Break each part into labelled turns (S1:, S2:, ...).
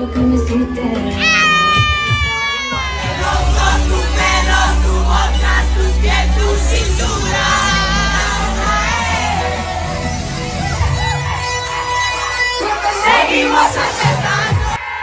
S1: lo que me hiciste.
S2: Tu pelo, tu boca, tu piel, tu cintura. Seguimos acertando.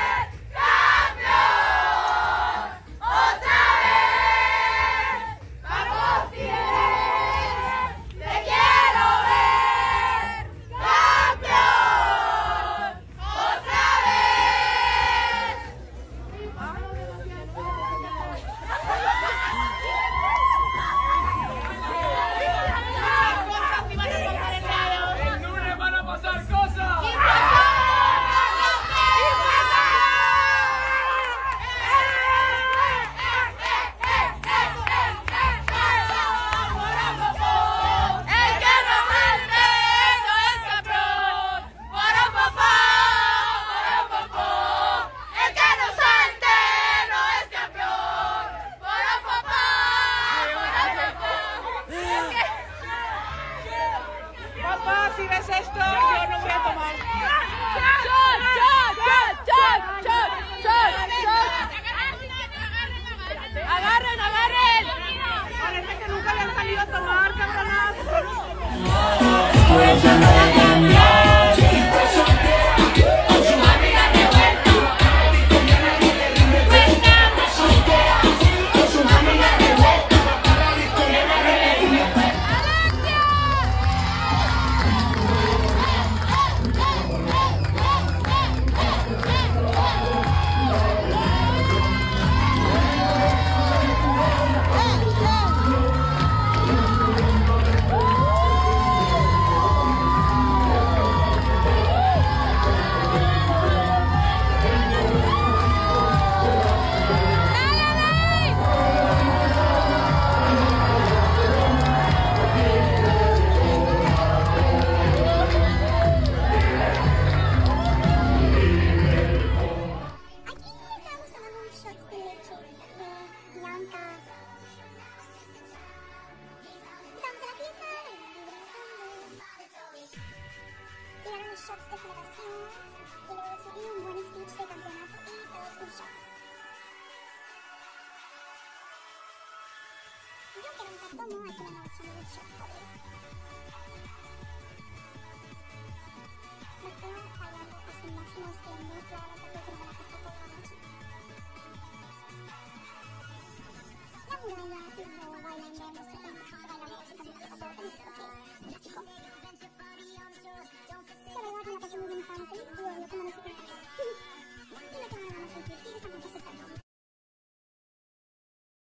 S3: Papá, si ves esto, yo no voy a tomar. ¡Agarren, agarren! Parece que nunca le han salido a tomar, cabronas.
S4: Shots de celebración y luego seguí un buen speech de campeonato y todos un shot. Yo que nunca tomo, hay que mandar echando un shot, joder. Mateo bailando a su máximo extremo, claramente creo que no me la puse toda la noche. La muralla y luego bailaremos que tengo que bailar música muy a todo feliz porque es clásico. La verdad que me la pasé muy bien, y luego